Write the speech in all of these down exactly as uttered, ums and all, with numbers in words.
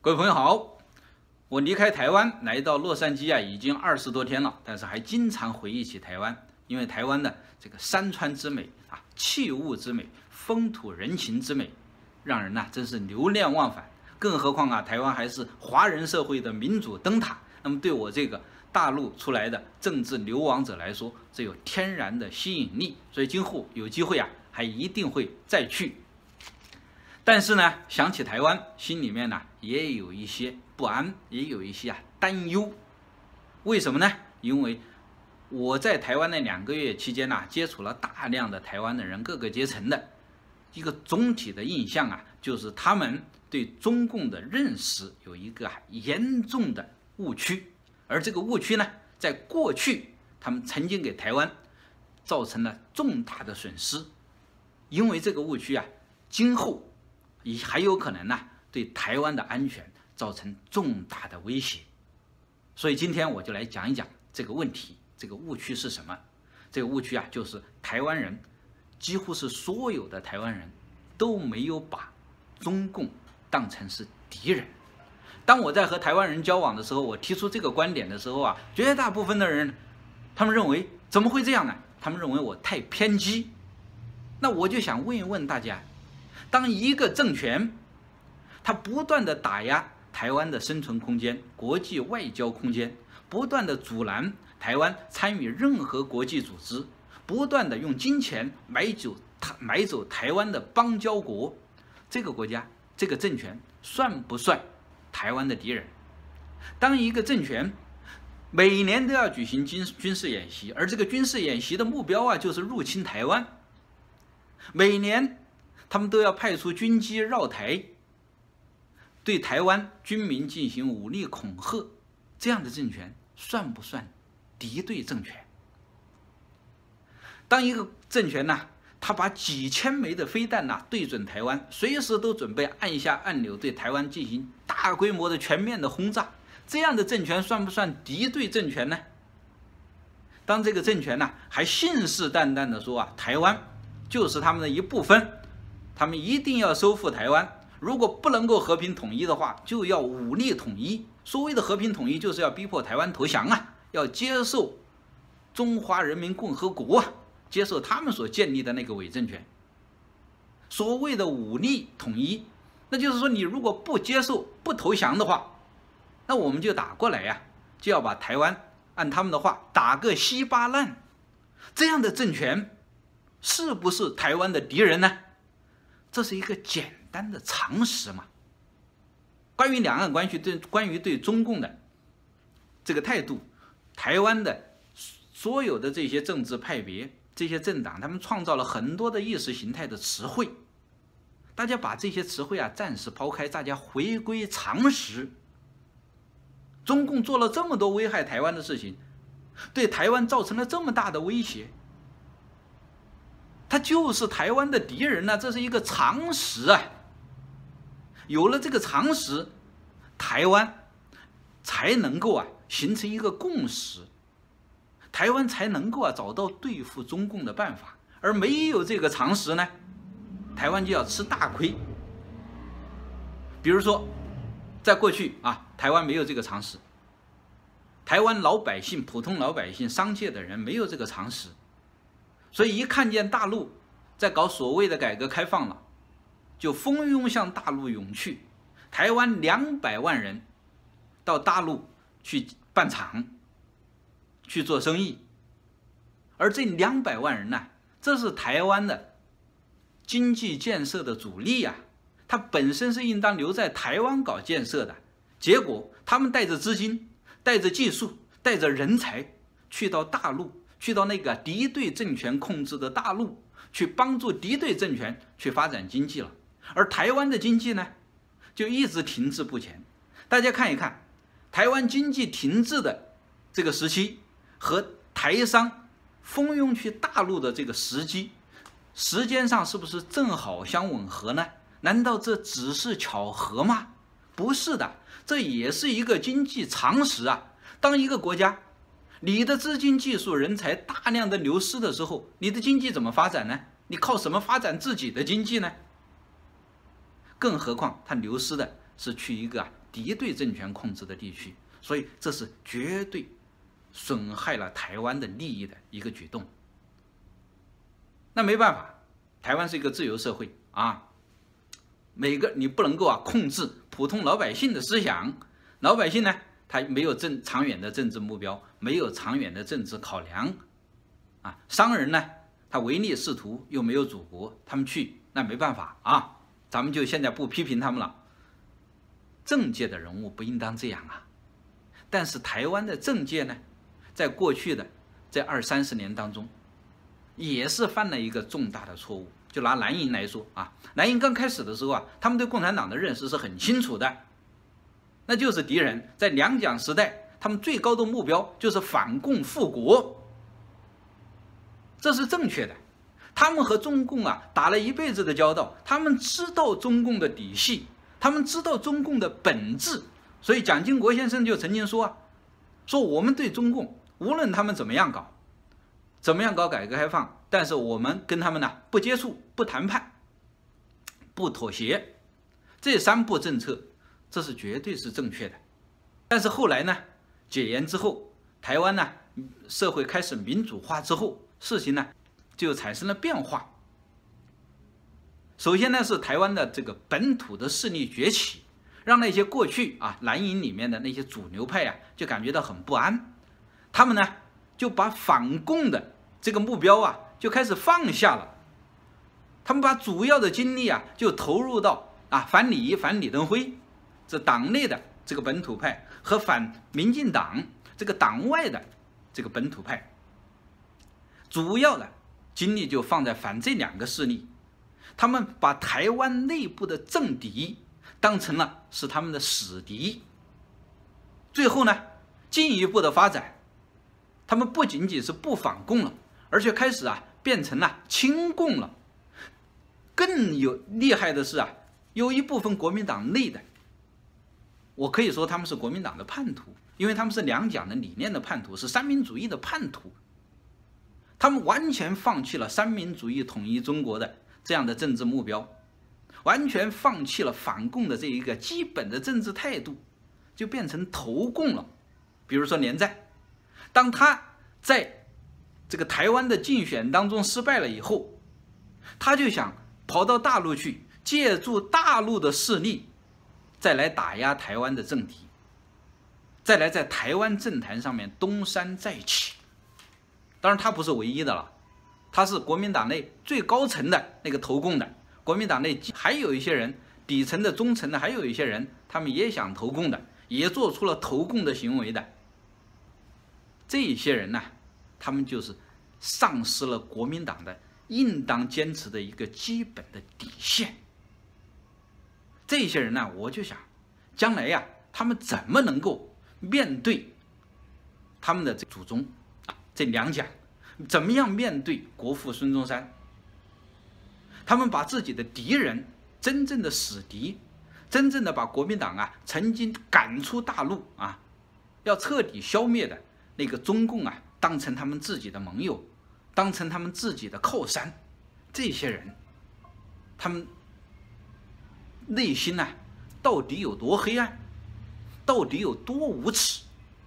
各位朋友好，我离开台湾来到洛杉矶啊，已经二十多天了，但是还经常回忆起台湾，因为台湾的这个山川之美啊，器物之美，风土人情之美，让人呐、真是流连忘返。更何况啊，台湾还是华人社会的民主灯塔，那么对我这个大陆出来的政治流亡者来说，这有天然的吸引力，所以今后有机会啊，还一定会再去。但是呢，想起台湾，心里面呢也有一些不安，也有一些啊担忧。为什么呢？因为我在台湾那两个月期间呢、啊，接触了大量的台湾的人，各个阶层的一个总体的印象啊，就是他们对中共的认识有一个、啊、严重的误区，而这个误区呢，在过去他们曾经给台湾造成了重大的损失，因为这个误区啊，今后也还有可能呢、啊，对台湾的安全造成重大的威胁。所以今天我就来讲一讲这个问题，这个误区是什么？这个误区啊，就是台湾人，几乎是所有的台湾人都没有把中共当成是敌人。当我在和台湾人交往的时候，我提出这个观点的时候啊，绝大部分的人，他们认为怎么会这样呢？他们认为我太偏激。那我就想问一问大家，当一个政权它不断的打压台湾的生存空间、国际外交空间，不断的阻拦台湾参与任何国际组织，不断的用金钱买走买走台湾的邦交国，这个国家这个政权算不算台湾的敌人？当一个政权每年都要举行军军事演习，而这个军事演习的目标啊，就是入侵台湾，每年他们都要派出军机绕台，对台湾军民进行武力恐吓，这样的政权算不算敌对政权？当一个政权呢，他把几千枚的飞弹呐对准台湾，随时都准备按下按钮对台湾进行大规模的全面的轰炸，这样的政权算不算敌对政权呢？当这个政权呢还信誓旦旦的说啊，台湾就是他们的一部分，他们一定要收复台湾，如果不能够和平统一的话，就要武力统一。所谓的和平统一，就是要逼迫台湾投降啊，要接受中华人民共和国啊，接受他们所建立的那个伪政权。所谓的武力统一，那就是说你如果不接受、不投降的话，那我们就打过来呀、啊，就要把台湾按他们的话打个稀巴烂。这样的政权是不是台湾的敌人呢？这是一个简单的常识嘛。关于两岸关系对关于对中共的这个态度，台湾的所有的这些政治派别、这些政党，他们创造了很多的意识形态的词汇。大家把这些词汇啊暂时抛开，大家回归常识。中共做了这么多危害台湾的事情，对台湾造成了这么大的威胁，他就是台湾的敌人呢、啊，这是一个常识啊。有了这个常识，台湾才能够啊形成一个共识，台湾才能够啊找到对付中共的办法。而没有这个常识呢，台湾就要吃大亏。比如说，在过去啊，台湾没有这个常识，台湾老百姓、普通老百姓、商界的人没有这个常识，所以一看见大陆在搞所谓的改革开放了，就蜂拥向大陆涌去。台湾两百万人到大陆去办厂、去做生意，而这两百万人呢，这是台湾的经济建设的主力呀、啊。它本身是应当留在台湾搞建设的，结果他们带着资金、带着技术、带着人才去到大陆，去到那个敌对政权控制的大陆，去帮助敌对政权去发展经济了。而台湾的经济呢，就一直停滞不前。大家看一看，台湾经济停滞的这个时期和台商蜂拥去大陆的这个时机，时间上是不是正好相吻合呢？难道这只是巧合吗？不是的，这也是一个经济常识啊。当一个国家你的资金、技术、人才大量的流失的时候，你的经济怎么发展呢？你靠什么发展自己的经济呢？更何况它流失的是去一个、啊、 敌对政权控制的地区，所以这是绝对损害了台湾的利益的一个举动。那没办法，台湾是一个自由社会啊，每个你不能够啊控制普通老百姓的思想，老百姓呢他没有政长远的政治目标，没有长远的政治考量啊，商人呢他唯利是图，又没有祖国，他们去那没办法啊，咱们就现在不批评他们了。政界的人物不应当这样啊，但是台湾的政界呢，在过去的这二三十年当中，也是犯了一个重大的错误。就拿蓝营来说啊，蓝营刚开始的时候啊，他们对共产党的认识是很清楚的，那就是敌人。在两蒋时代，他们最高的目标就是反共复国，这是正确的。他们和中共啊打了一辈子的交道，他们知道中共的底细，他们知道中共的本质。所以蒋经国先生就曾经说啊，说我们对中共无论他们怎么样搞，怎么样搞改革开放，但是我们跟他们呢不接触、不谈判、不妥协，这三步政策，这是绝对是正确的。但是后来呢，解严之后，台湾呢社会开始民主化之后，事情呢就产生了变化。首先呢是台湾的这个本土的势力崛起，让那些过去啊蓝营里面的那些主流派啊就感觉到很不安，他们呢就把反共的这个目标啊就开始放下了，他们把主要的精力啊就投入到啊反李反李登辉这党内的这个本土派和反民进党这个党外的这个本土派，主要的精力就放在反这两个势力。他们把台湾内部的政敌当成了是他们的死敌，最后呢进一步的发展，他们不仅仅是不反共了，而且开始啊变成了亲共了。更有厉害的是啊，有一部分国民党内的，我可以说他们是国民党的叛徒，因为他们是两蒋的理念的叛徒，是三民主义的叛徒。他们完全放弃了三民主义统一中国的这样的政治目标，完全放弃了反共的这一个基本的政治态度，就变成投共了。比如说连战，当他在这个台湾的竞选当中失败了以后，他就想跑到大陆去，借助大陆的势力再来打压台湾的政敌，再来在台湾政坛上面东山再起。当然他不是唯一的了，他是国民党内最高层的那个投共的，国民党内还有一些人，底层的中层的还有一些人，他们也想投共的，也做出了投共的行为的。这些人呢，他们就是丧失了国民党的应当坚持的一个基本的底线。这些人呢，我就想将来呀，他们怎么能够面对他们的这祖宗啊，这两蒋，怎么样面对国父孙中山？他们把自己的敌人，真正的死敌，真正的把国民党啊曾经赶出大陆啊，要彻底消灭的那个中共啊，当成他们自己的盟友，当成他们自己的靠山。这些人，他们内心啊，到底有多黑暗，到底有多无耻？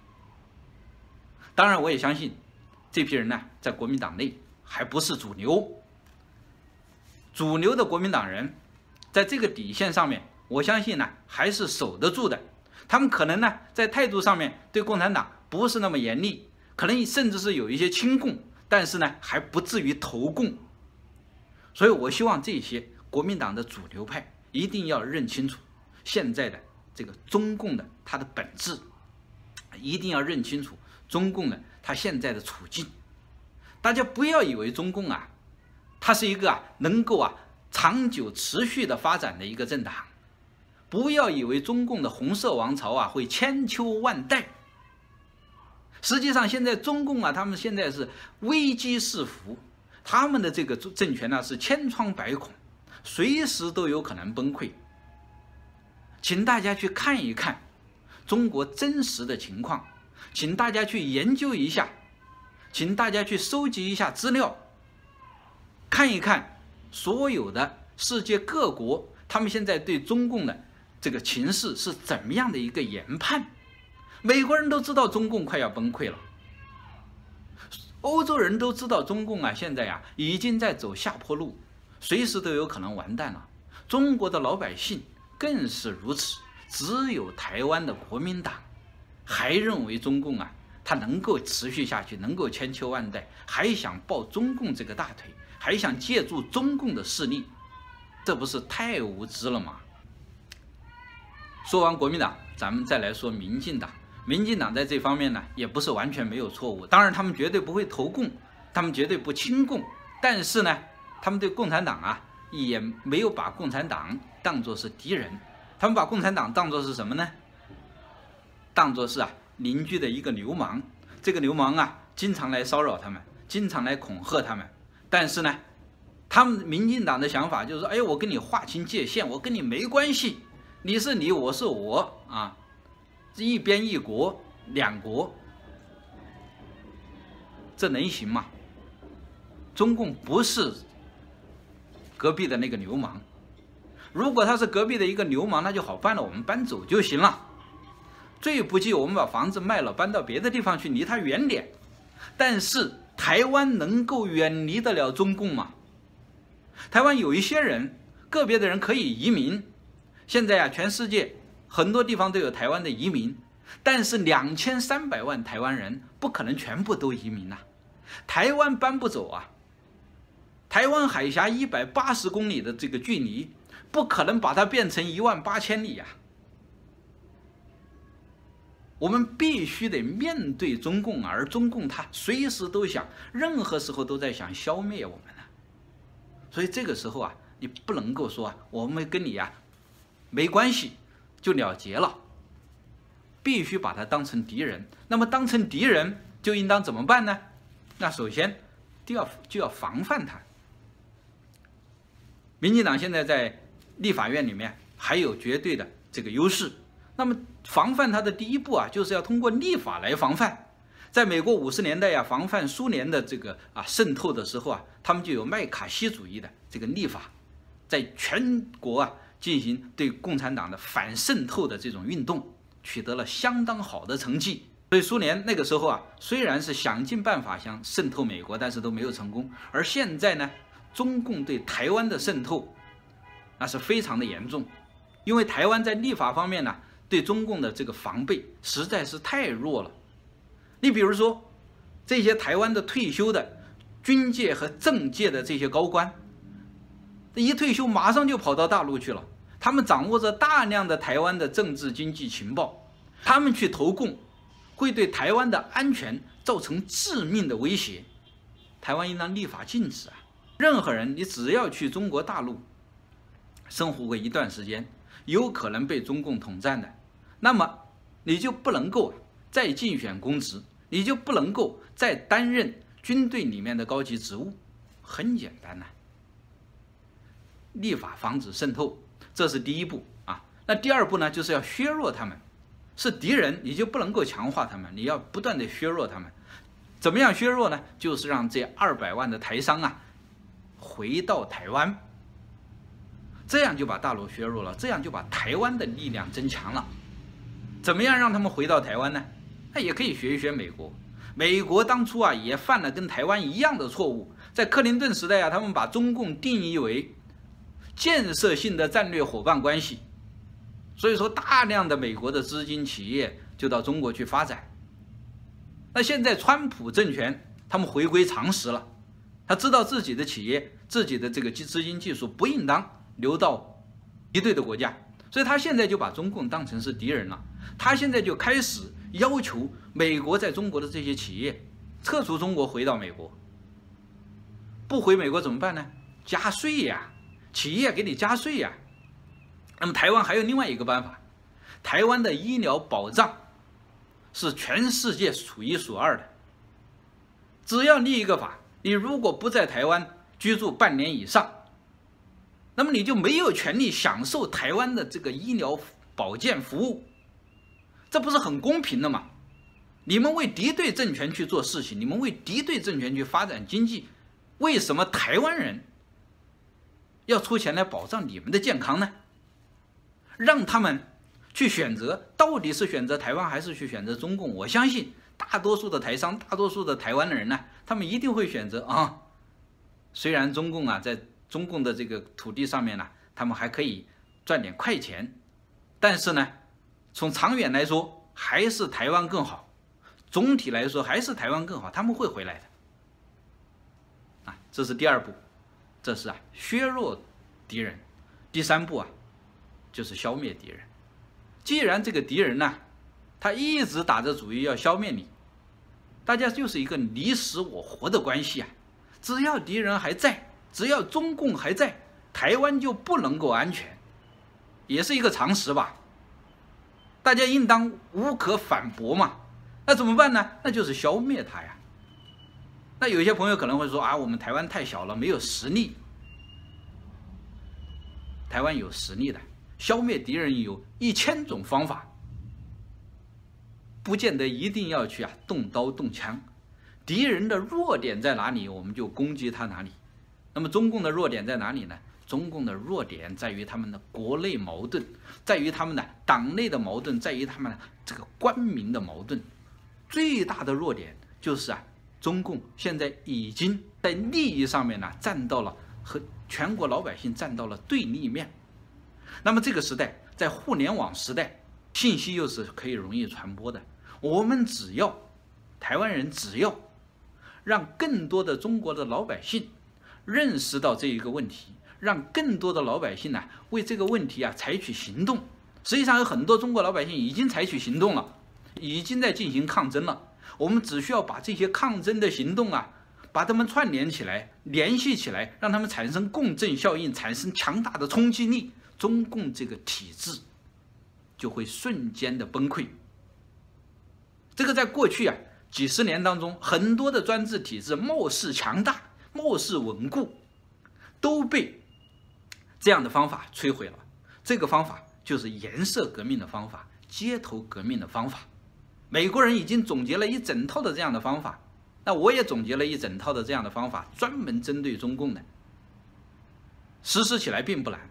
当然，我也相信这批人呢，在国民党内还不是主流。主流的国民党人，在这个底线上面，我相信呢，还是守得住的。他们可能呢，在态度上面对共产党不是那么严厉，可能甚至是有一些亲共，但是呢，还不至于投共。所以我希望这些国民党的主流派一定要认清楚现在的这个中共的它的本质，一定要认清楚中共的它现在的处境。大家不要以为中共啊，它是一个啊能够啊长久持续的发展的一个政党，不要以为中共的红色王朝啊会千秋万代。实际上，现在中共啊，他们现在是危机四伏，他们的这个政权呢是千疮百孔，随时都有可能崩溃。请大家去看一看中国真实的情况，请大家去研究一下，请大家去收集一下资料，看一看所有的世界各国他们现在对中共的这个情势是怎么样的一个研判。美国人都知道中共快要崩溃了，欧洲人都知道中共啊现在呀、啊、已经在走下坡路，随时都有可能完蛋了。中国的老百姓更是如此，只有台湾的国民党还认为中共啊它能够持续下去，能够千秋万代，还想抱中共这个大腿，还想借助中共的势力，这不是太无知了吗？说完国民党，咱们再来说民进党。民进党在这方面呢，也不是完全没有错误。当然，他们绝对不会投共，他们绝对不亲共。但是呢，他们对共产党啊，也没有把共产党当作是敌人。他们把共产党当作是什么呢？当作是啊邻居的一个流氓。这个流氓啊，经常来骚扰他们，经常来恐吓他们。但是呢，他们民进党的想法就是说，哎，我跟你划清界限，我跟你没关系，你是你，我是我啊。一边一国两国，这能行吗？中共不是隔壁的那个流氓，如果他是隔壁的一个流氓，那就好办了，我们搬走就行了。最不济我们把房子卖了，搬到别的地方去，离他远点。但是台湾能够远离得了中共吗？台湾有一些人，个别的人可以移民，现在啊，全世界很多地方都有台湾的移民，但是两千三百万台湾人不可能全部都移民呐、啊，台湾搬不走啊。台湾海峡一百八十公里的这个距离，不可能把它变成一万八千里呀、啊。我们必须得面对中共，而中共它随时都想，任何时候都在想消灭我们呢、啊。所以这个时候啊，你不能够说啊，我们跟你呀、啊、没关系。就了结了，必须把他当成敌人。那么当成敌人就应当怎么办呢？那首先就要就要防范他。民进党现在在立法院里面还有绝对的这个优势。那么防范他的第一步啊，就是要通过立法来防范。在美国五十年代呀、啊，防范苏联的这个啊渗透的时候啊，他们就有麦卡锡主义的这个立法，在全国啊。进行对共产党的反渗透的这种运动，取得了相当好的成绩。所以苏联那个时候啊，虽然是想尽办法想渗透美国，但是都没有成功。而现在呢，中共对台湾的渗透，那是非常的严重，因为台湾在立法方面呢，对中共的这个防备实在是太弱了。你比如说，这些台湾的退休的军界和政界的这些高官。一退休马上就跑到大陆去了，他们掌握着大量的台湾的政治经济情报，他们去投共会对台湾的安全造成致命的威胁。台湾应当立法禁止啊！任何人你只要去中国大陆生活过一段时间，有可能被中共统战的，那么你就不能够再竞选公职，你就不能够再担任军队里面的高级职务。很简单呐、啊。立法防止渗透，这是第一步啊。那第二步呢，就是要削弱他们。是敌人，你就不能够强化他们，你要不断的削弱他们。怎么样削弱呢？就是让这二百万的台商啊回到台湾，这样就把大陆削弱了，这样就把台湾的力量增强了。怎么样让他们回到台湾呢？那也可以学一学美国。美国当初啊也犯了跟台湾一样的错误，在克林顿时代啊，他们把中共定义为建设性的战略伙伴关系，所以说大量的美国的资金企业就到中国去发展。那现在川普政权他们回归常识了，他知道自己的企业自己的这个资金技术不应当流到敌对的国家，所以他现在就把中共当成是敌人了。他现在就开始要求美国在中国的这些企业撤出中国回到美国，不回美国怎么办呢？加税呀，企业给你加税呀。那么台湾还有另外一个办法，台湾的医疗保障是全世界数一数二的。只要立一个法，你如果不在台湾居住半年以上，那么你就没有权利享受台湾的这个医疗保健服务，这不是很公平的吗？你们为敌对政权去做事情，你们为敌对政权去发展经济，为什么台湾人要出钱来保障你们的健康呢？ 让他们去选择，到底是选择台湾还是去选择中共？我相信大多数的台商，大多数的台湾的人呢，他们一定会选择啊。虽然中共啊，在中共的这个土地上面呢，他们还可以赚点快钱，但是呢，从长远来说，还是台湾更好。总体来说，还是台湾更好，他们会回来的。啊，这是第二步，这是啊削弱敌人。第三步啊，就是消灭敌人。既然这个敌人呢，他一直打着主意要消灭你，大家就是一个你死我活的关系啊。只要敌人还在，只要中共还在，台湾就不能够安全，也是一个常识吧。大家应当无可反驳嘛。那怎么办呢？那就是消灭它呀。那有些朋友可能会说啊，我们台湾太小了，没有实力。台湾有实力的，消灭敌人有一千种方法，不见得一定要去啊动刀动枪。敌人的弱点在哪里，我们就攻击他哪里。那么中共的弱点在哪里呢？中共的弱点在于他们的国内矛盾，在于他们的党内的矛盾，在于他们的这个官民的矛盾。最大的弱点就是啊，中共现在已经在利益上面呢站到了和全国老百姓站到了对立面。那么这个时代，在互联网时代，信息又是可以容易传播的。我们只要台湾人只要让更多的中国的老百姓认识到这一个问题，让更多的老百姓呢为这个问题啊采取行动。实际上有很多中国老百姓已经采取行动了，已经在进行抗争了。我们只需要把这些抗争的行动啊，把它们串联起来，联系起来，让它们产生共振效应，产生强大的冲击力，中共这个体制就会瞬间的崩溃。这个在过去啊几十年当中，很多的专制体制貌似强大，貌似稳固，都被这样的方法摧毁了。这个方法就是颜色革命的方法，街头革命的方法。美国人已经总结了一整套的这样的方法，那我也总结了一整套的这样的方法，专门针对中共的，实施起来并不难。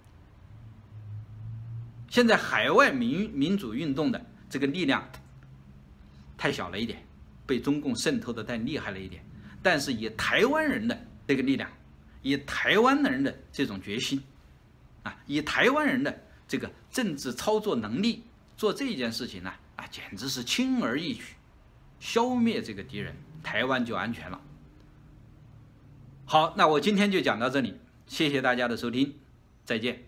现在海外民民主运动的这个力量太小了一点，被中共渗透的太厉害了一点，但是以台湾人的这个力量，以台湾人的这种决心啊，以台湾人的这个政治操作能力做这件事情呢，啊，简直是轻而易举，消灭这个敌人，台湾就安全了。好，那我今天就讲到这里，谢谢大家的收听，再见。